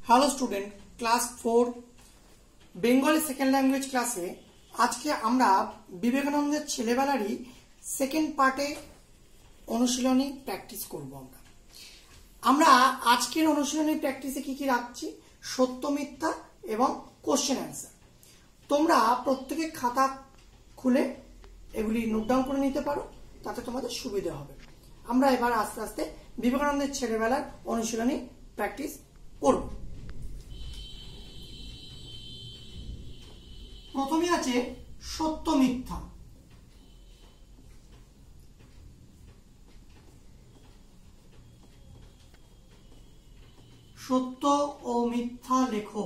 Hello student, class 4 Bengali second language ক্লাসে আজকে আমরা বিবেকানন্দের ছেলেবেলারই সেকেন্ড পার্টে অনুশীলনী প্র্যাকটিস করব। আমরা আজকের অনুশীলনী প্র্যাকটিসে কি কি রাখছি? সত্য মিথ্যা এবং কোশ্চেন অ্যান্সার। তোমরা প্রত্যেকে খাতা খুলে এগুলি নোট ডাউন করে নিতে পারো, তাতে তোমাদের সুবিধা হবে। আমরা এবার আস্তে আস্তে বিবেকানন্দের ছেলেবেলার অনুশীলনী প্র্যাকটিস করব। প্রথমে আছে সত্য মিথ্যা। সত্য ও মিথ্যা লেখো।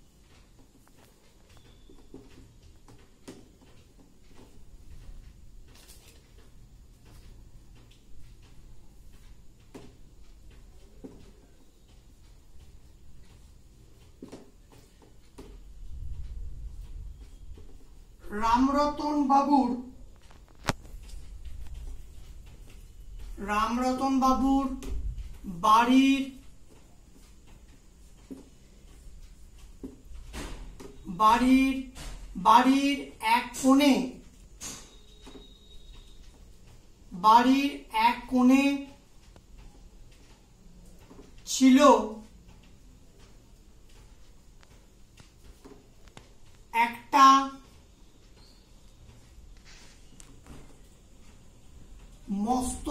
রামরতন বাবুর বাড়ির এক কোণে ছিল একটা মস্ত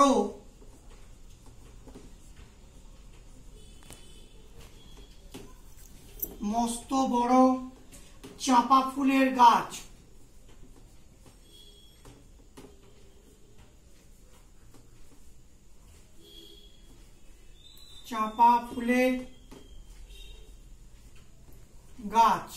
বড় চাঁপা ফুলের গাছ। চাঁপা ফুলের গাছ।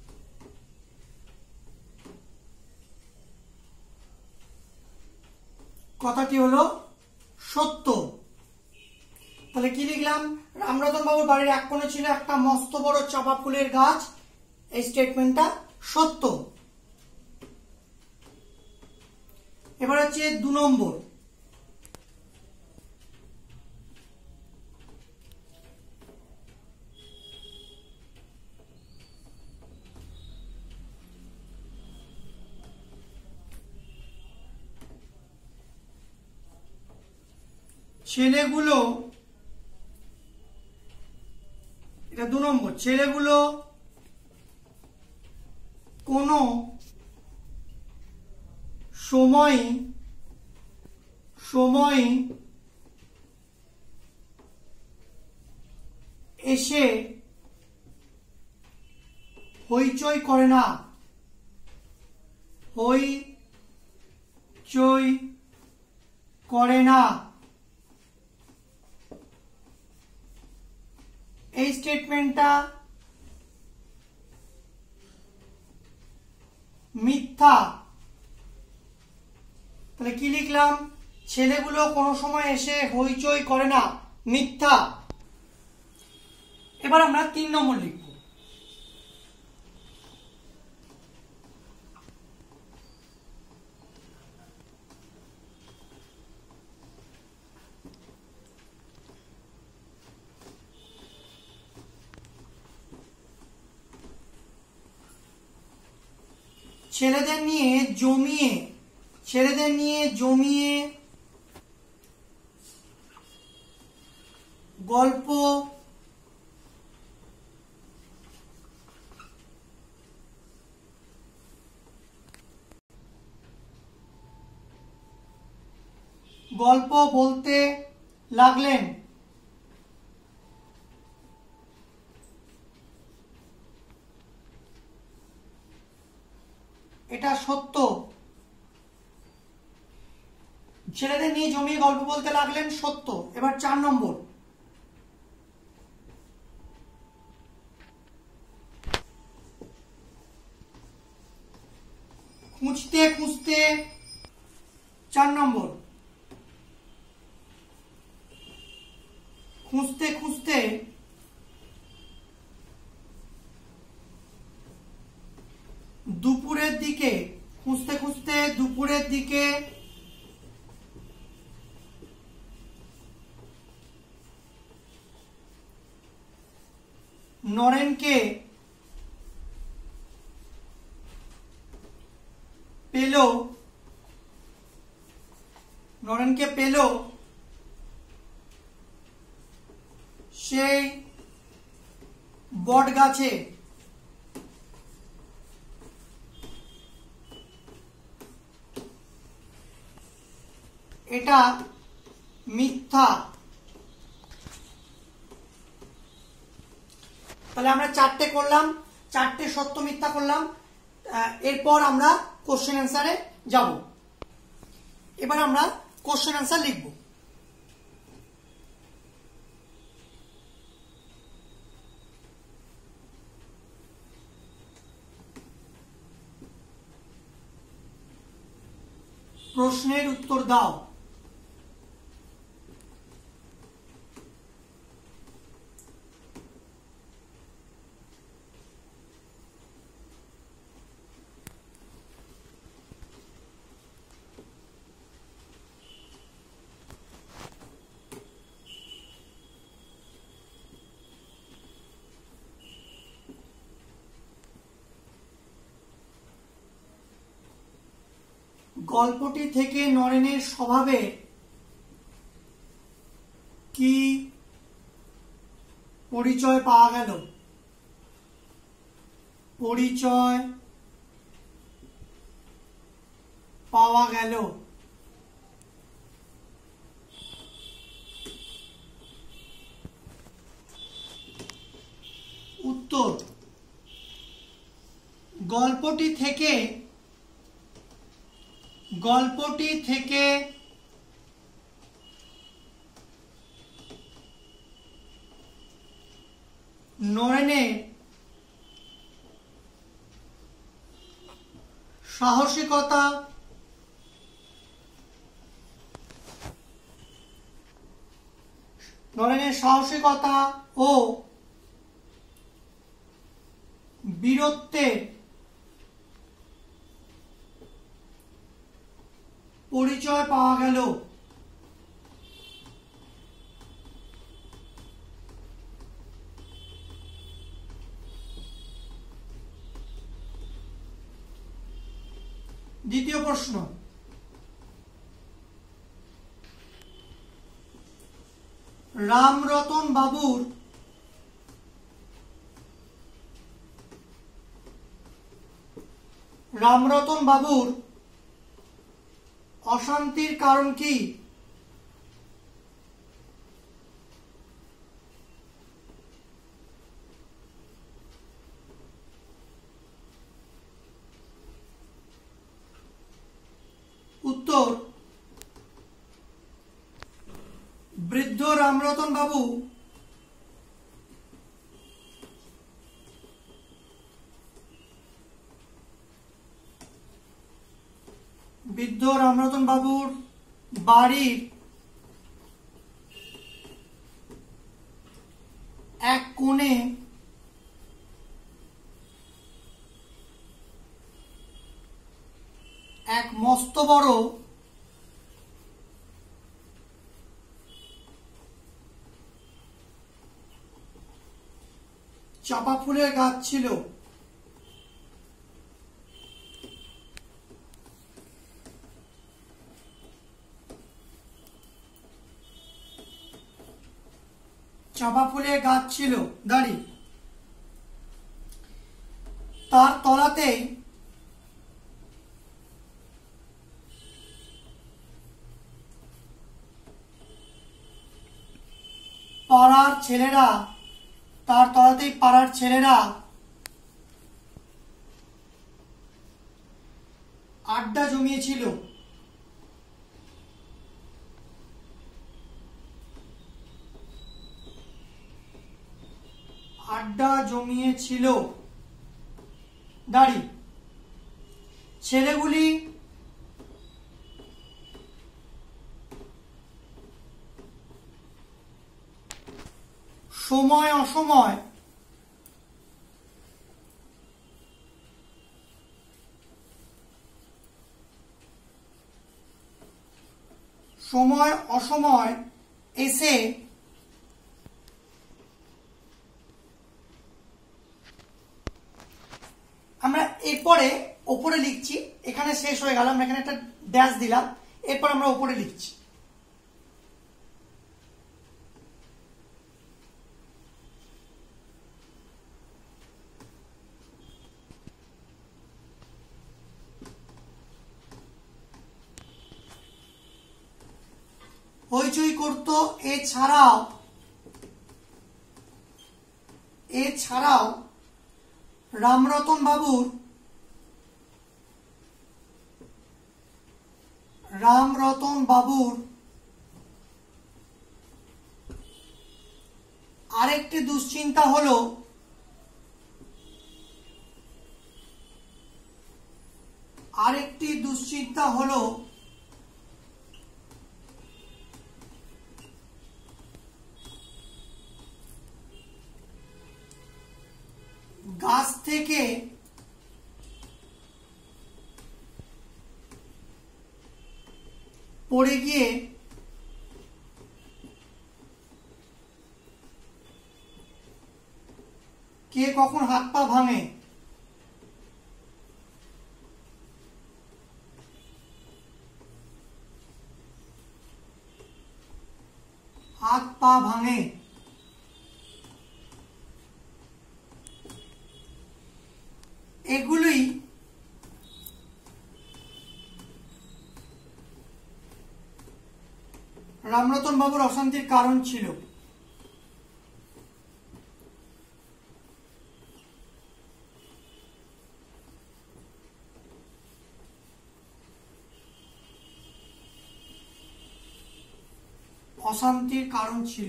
কথাটি হলো সত্য। তাহলে কি লিখলাম? রামরতন বাবুর বাড়ির এক কোণে ছিল একটা মস্ত বড় চাঁপা ফুলের গাছ। এই স্টেটমেন্টটা সত্য। এবার হচ্ছে 2 নম্বর। ছেলেগুলো, এটা 2 নম্বর, ছেলেগুলো কোনো সময় এসে হইচই করে না। হইচই করে না। এই স্টেটমেন্টটা মিথ্যা। তাহলে কি লিখলাম? ছেলেগুলো কোনো সময় এসে হইচই করে না, মিথ্যা। এবার আমরা 3 নম্বর লিখব। ছেলেদের নিয়ে জমিয়ে গল্প বলতে লাগলেন। এটা সত্য। ছেলেদের নিয়ে জমিয়ে গল্প বলতে লাগলেন, সত্য। এবার 4 নম্বর। খুঁজতে 4 নম্বর। খুঁজতে দুপুরের দিকে নরেনকে পেল সেই বট গাছে। এটা মিথ্যা। তাহলে আমরা চারটে করলাম, চারটে সত্য মিথ্যা করলাম। এরপর আমরা কোশ্চেন অ্যান্সারে যাব। এবার আমরা কোশ্চেন অ্যান্সার লিখব। প্রশ্নের উত্তর দাও। গল্পটি থেকে নরেনের স্বভাবে কি পরিচয় পাওয়া গেল? পরিচয় পাওয়া গেল। উত্তর, গল্পটি থেকে নরেনের সাহসিকতা ও বীরত্বের পরিচয় পাওয়া গেল। দ্বিতীয় প্রশ্ন, রামরতন বাবুর অশান্তির কারণ কি? উত্তর, বৃদ্ধ রামরতন বাবু বাবুর বাড়ির এক কোণে এক মস্ত বড় চাপা ফুলের গাছ ছিল। দাঁড়ি, তার তলাতেই পাড়ার ছেলেরা আড্ডা জমিয়েছিল। দাঁড়ি, ছেলেগুলি সময় অসময় এসে এরপরে ওপরে লিখছি, এখানে শেষ হয়ে গেল, আমরা এখানে একটা ড্যাশ দিলাম, এরপর আমরা ওপরে লিখছি। হইচই করতো, এছাড়াও রামরতন বাবুর আরেকটি দুশ্চিন্তা হলো গাছ থেকে পড়ে গিয়ে কে কখন হাত পা ভাঙে। হাত পা ভাঙে। এগুলি রামরতন বাবুর অশান্তির কারণ ছিল। অশান্তির কারণ ছিল।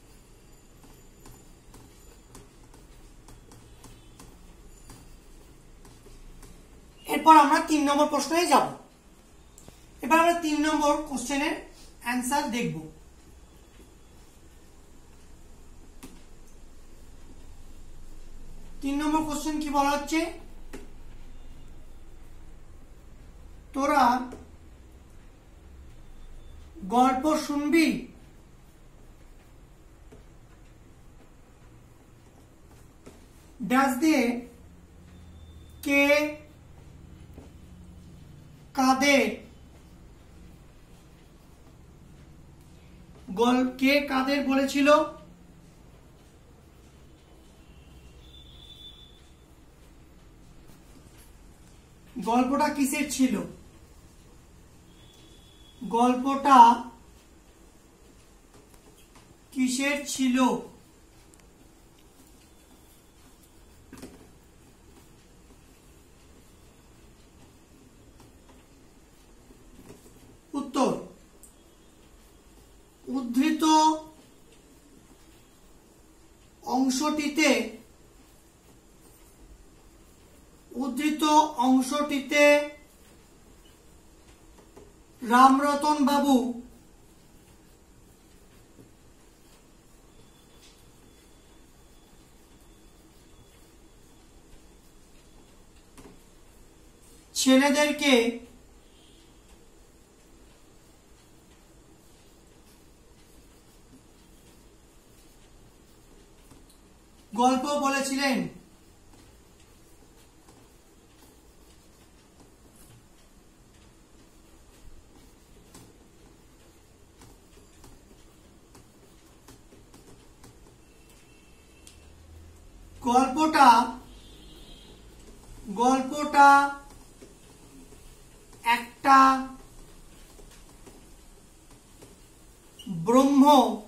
এরপর আমরা 3 নম্বর প্রশ্নে যাব। এবার আমরা 3 নম্বর কোশ্চেনের অ্যান্সার দেখব। তিন নম্বর কোশ্চেন কি বলা হচ্ছে, তোরা গল্প শুনবি? ড্যাশ দিয়ে কে কাদের বলেছিল? গল্পটা কিসের ছিল? গল্পটা কিসের ছিল? উত্তর, উদ্ধৃত অংশটিতে রামরতন বাবু ছেলেদেরকে গল্প বলেছিলেন। গল্পটা একটা ব্রহ্ম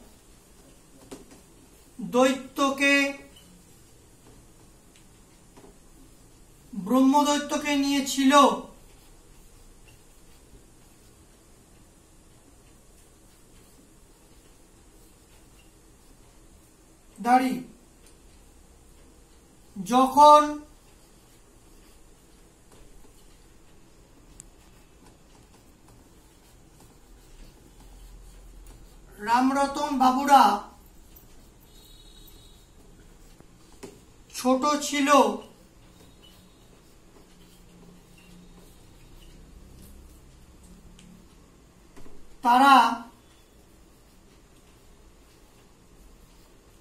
দৈত্যকে নিয়েছিল। দাঁড়ি যখন রামরতন বাবুরা ছোট ছিল তারা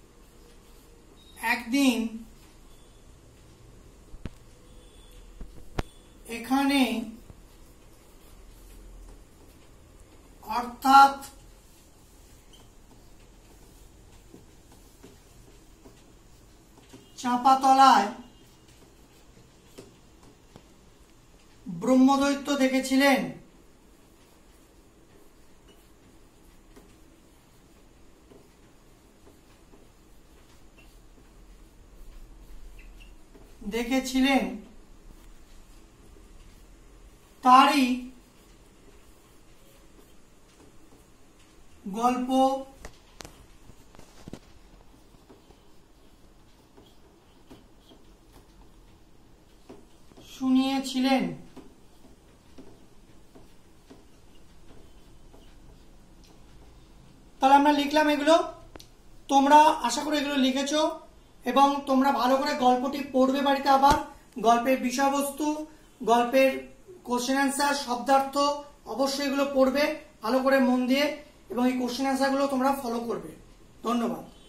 একদিন যেখানে অর্থাৎ চাঁপাতলায় ব্রহ্মদৈত্য দেখেছিলেন। তারই গল্প শুনিয়েছিলেন। তাহলে আমরা লিখলাম এগুলো, তোমরা আশা করি এগুলো লিখেছো এবং তোমরা ভালো করে গল্পটি পড়বে বাড়িতে। আবার গল্পের বিষয়বস্তু, গল্পের কোশ্চেন অ্যান্সার, শব্দার্থ অবশ্যই এগুলো পড়বে ভালো করে মন দিয়ে এবং এই কোশ্চেন অ্যান্সারগুলো তোমরা ফলো করবে। ধন্যবাদ।